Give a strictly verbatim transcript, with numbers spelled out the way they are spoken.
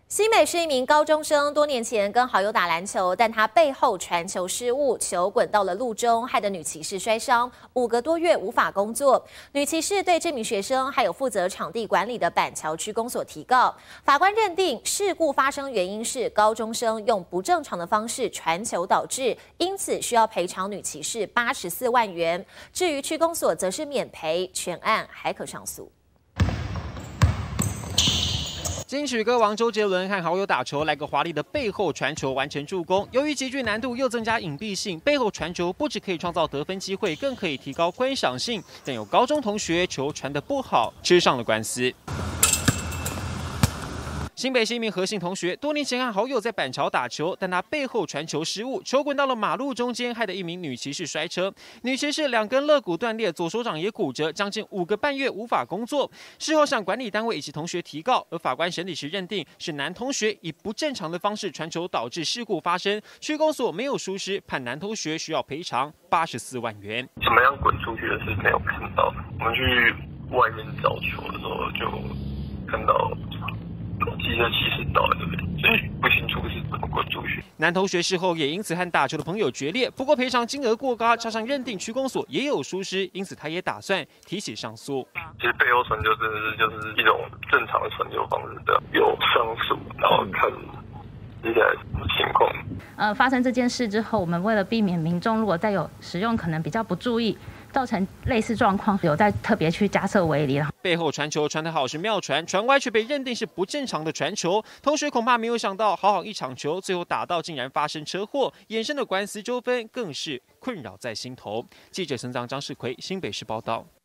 新北是一名高中生，多年前跟好友打篮球，但他背后传球失误，球滚到了路中，害得女骑士摔伤，五个多月无法工作。女骑士对这名学生还有负责场地管理的板桥区公所提告，法官认定事故发生原因是高中生用不正常的方式传球导致，因此需要赔偿女骑士八十四万元。至于区公所则是免赔，全案还可上诉。 金曲歌王周杰伦和好友打球，来个华丽的背后传球完成助攻。由于极具难度又增加隐蔽性，背后传球不只可以创造得分机会，更可以提高观赏性。但有高中同学球传得不好，吃上了官司。 新北市一名何姓同学，多年前和好友在板桥打球，但他背后传球失误，球滚到了马路中间，害得一名女骑士摔车。女骑士两根肋骨断裂，左手掌也骨折，将近五个半月无法工作。事后向管理单位以及同学提告，而法官审理时认定是男同学以不正常的方式传球导致事故发生，区公所没有疏失，判男同学需要赔偿八十四万元。 怎么样滚出去的是没有看到，我们去外面找球的时候就看到。 机车骑士到了这边，所以不清楚是怎么滚出去。 男同学事后也因此和打球的朋友决裂，不过赔偿金额过高，加上认定区公所也有疏失，因此他也打算提起上诉。 其实背后传球真的是就是一种正常的传球方式的，有上诉，然后看接下来什么情况。 呃，发生这件事之后，我们为了避免民众如果再有使用可能比较不注意。 造成类似状况，有在特别去加设围篱。 背后传球传得好是妙传，传歪却被认定是不正常的传球。同学恐怕没有想到，好好一场球，最后打到竟然发生车祸，衍生的官司纠纷更是困扰在心头。记者陈藏张世奎新北市报道。